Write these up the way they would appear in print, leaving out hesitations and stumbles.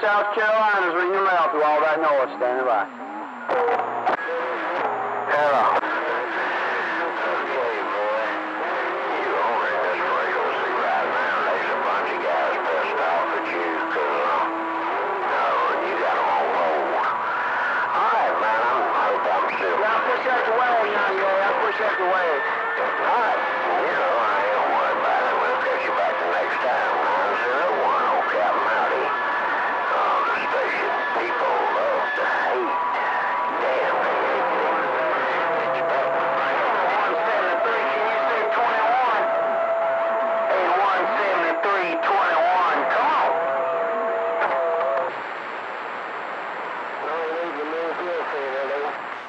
South Carolina's ringing your mail through all that noise. Standing by. Hello. Okay, boy. You over in this frequency right now. There's a bunch of guys pissed off at you because, you got them on hold. All right, man. I hope I'm still... Yeah, I'll push out the way, 98. I'll push out the way. All right. I ain't gonna worry about it. We'll catch you back the next time. 901, old Captain Howdy. The station people love to hate. Damn, they hate me. It's back. 173, can you say 21? Hey, 173, 21. Come on. No, I need to move here for you, Lily.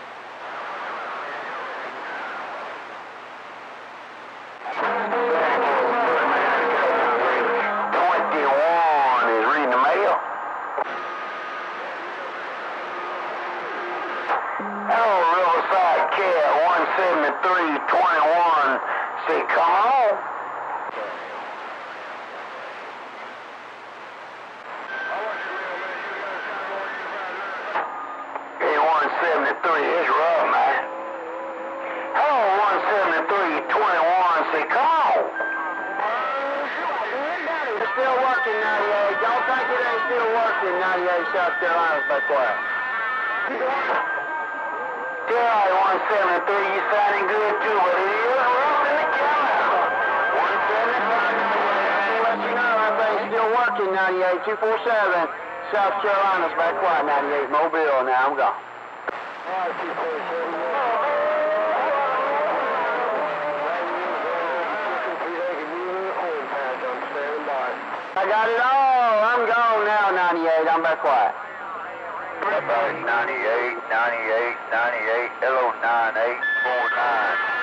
Hello, Riverside Cat, 17321. Say, come on. Hey, 173, it's rough, man. Hello, 17321. Say, come on. It's still working, 98. Don't think it ain't still working, 98 South Carolina, but quiet. Yeah, 173, you sounding good too, but it is rough in the camera. 173, let you know everything's still working, 98, 247, South Carolina's back quiet, 98, Mobile, now I'm gone. All right, 247. I got it all, I'm gone now, 98, I'm back quiet. About 98, 98, 98, hello, 9849.